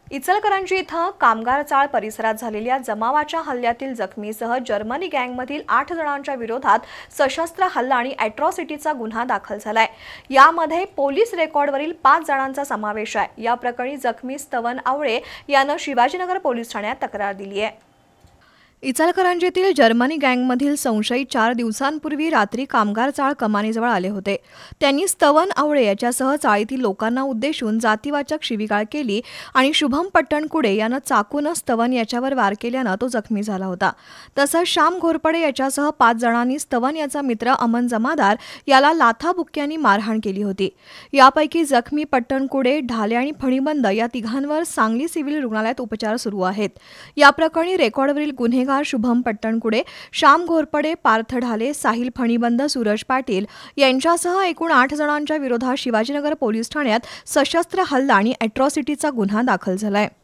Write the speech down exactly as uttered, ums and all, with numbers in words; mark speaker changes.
Speaker 1: इचलकरंजी इथं कामगार चाळ परिसरात झालेल्या जमावाच्या हल्ल्यातील जखमीसह जर्मनी गँगमधील आठ जणांच्या विरोधात सशस्त्र हल्ला आणि अॅट्रॉसिटीचा गुन्हा दाखल झालाय। यामध्ये पोलीस रेकॉर्डवरील पाच जणांचा समावेश आहे। या प्रकरणी जखमी स्तवन आवळे यानं शिवाजीनगर पोलीस ठाण्यात तक्रार दिली आहे। इचलकरंजीतील जर्मनी गँगमधील संशयित चार दिवसांपूर्वी रात्री कामगार चाळ कमानीजवळ आले होते। त्यांनी स्तवन आवळे याच्यासह चाळीतील लोकांना उद्देशून जातीवाचक शिवीगाळ केली आणि शुभम पट्टणकुडे यानं चाकून स्तवन याच्यावर वार केल्यानं तो जखमी झाला होता। तसंच श्याम घोरपडे याच्यासह पाच जणांनी स्तवन याचा मित्र अमन जमादार याला लाथाबुक्क्यांनी मारहाण केली होती। यापैकी जखमी पट्टणकुडे, ढाले आणि फणीबंद या तिघांवर सांगली सिव्हिल रुग्णालयात उपचार सुरू आहेत। या प्रकरणी रेकॉर्डवरील गुन्हेगार शुभम पट्टणकुडे, श्याम घोरपडे, पार्थ ढाले, साहिल फणीबंद, सूरज पाटील यांच्यासह एकूण आठ जणांच्या विरोधात शिवाजीनगर पोलीस ठाण्यात सशस्त्र हल्ला आणि अॅट्रॉसिटीचा गुन्हा दाखल झालाय।